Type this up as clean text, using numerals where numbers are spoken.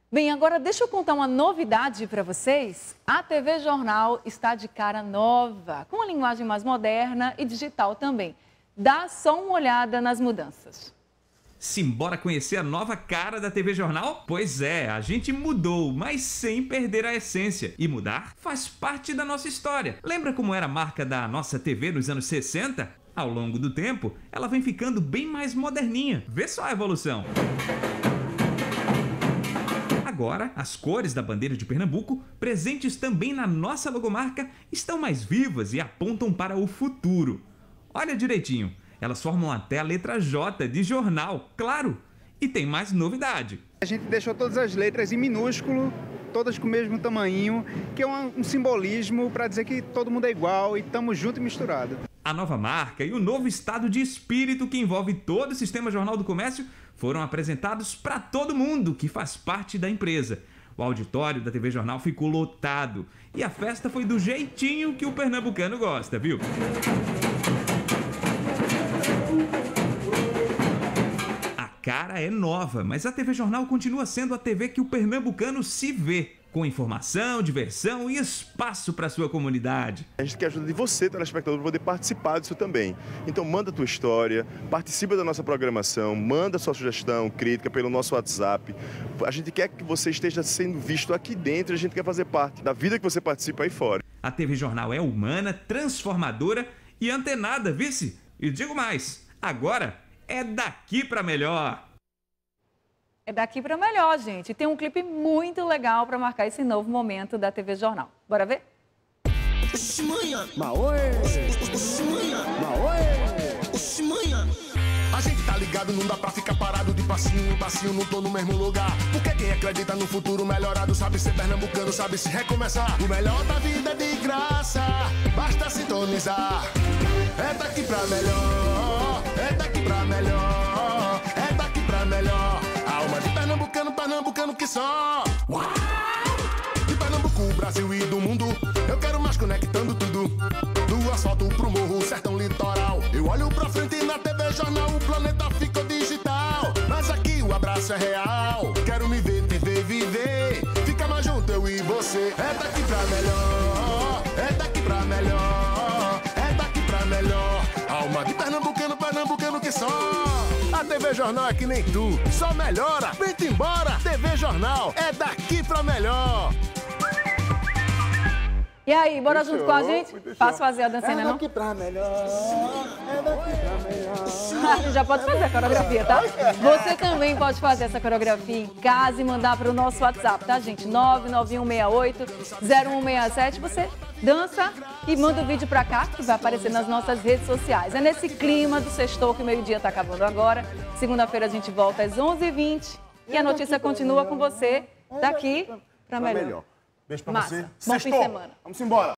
Bem, agora deixa eu contar uma novidade para vocês. A TV Jornal está de cara nova, com uma linguagem mais moderna e digital também. Dá só uma olhada nas mudanças. Simbora conhecer a nova cara da TV Jornal? Pois é, a gente mudou, mas sem perder a essência. E mudar faz parte da nossa história. Lembra como era a marca da nossa TV nos anos 60? Ao longo do tempo, ela vem ficando bem mais moderninha. Vê só a evolução. Agora, as cores da bandeira de Pernambuco, presentes também na nossa logomarca, estão mais vivas e apontam para o futuro. Olha direitinho, elas formam até a letra J de jornal, claro! E tem mais novidade. A gente deixou todas as letras em minúsculo, todas com o mesmo tamanho, que é um simbolismo para dizer que todo mundo é igual e estamos juntos e misturados. A nova marca e o novo estado de espírito que envolve todo o sistema Jornal do Comércio foram apresentados para todo mundo que faz parte da empresa. O auditório da TV Jornal ficou lotado e a festa foi do jeitinho que o pernambucano gosta, viu? A cara é nova, mas a TV Jornal continua sendo a TV que o pernambucano se vê. Com informação, diversão e espaço para sua comunidade. A gente quer a ajuda de você, telespectador, para poder participar disso também. Então manda a tua história, participa da nossa programação, manda sua sugestão, crítica pelo nosso WhatsApp. A gente quer que você esteja sendo visto aqui dentro, a gente quer fazer parte da vida que você participa aí fora. A TV Jornal é humana, transformadora e antenada, vice? E digo mais, agora é daqui para melhor. É daqui para melhor, gente. Tem um clipe muito legal para marcar esse novo momento da TV Jornal. Bora ver? A gente tá ligado, não dá pra ficar parado de passinho em passinho, não tô no mesmo lugar. Porque quem acredita no futuro melhorado sabe ser pernambucano, sabe se recomeçar. O melhor da vida é de graça, basta sintonizar. É daqui pra melhor, é daqui pra melhor, é daqui pra melhor. Alma de pernambucano, pernambucano que só. De Pernambuco, Brasil e do mundo, eu quero mais conectando tudo. Do asfalto pro morro, sertão litoral. Eu olho pra frente na TV Jornal, o planeta ficou digital. Mas aqui o abraço é real. Quero me ver, TV viver. Fica mais junto, eu e você. É daqui pra melhor, é daqui pra melhor, é daqui pra melhor. Alma de pernambucano, pernambucano que só. A TV Jornal é que nem tu, só melhora. Vem-te embora, TV Jornal é daqui pra melhor. E aí, bora junto com a gente? Faço fazer a dancinha, não? É daqui pra melhor, é daqui pra melhor. Já pode fazer a coreografia, tá? Você também pode fazer essa coreografia em casa e mandar para o nosso WhatsApp, tá, gente? 99168-0167. Você dança e manda o vídeo para cá, que vai aparecer nas nossas redes sociais. É nesse clima do sextou que o meio-dia tá acabando agora. Segunda-feira a gente volta às 11h20 e a notícia continua com você daqui para melhor. Beijo pra Massa. você. Bom fim de semana. Vamos embora.